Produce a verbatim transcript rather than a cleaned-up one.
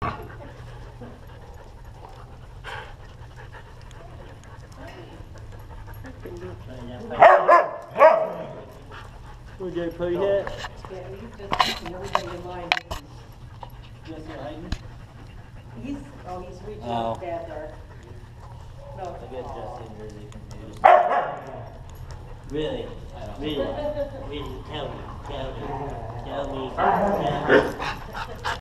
Ôi giời phơi thế. Yeah, he's just keeping everybody in line. Jesse hiding? He's, oh, he's reaching Oh. out bad there. No. I get Jesse and Jersey confused. Really? Really? Really? Tell me. Tell me. Tell me. Tell me.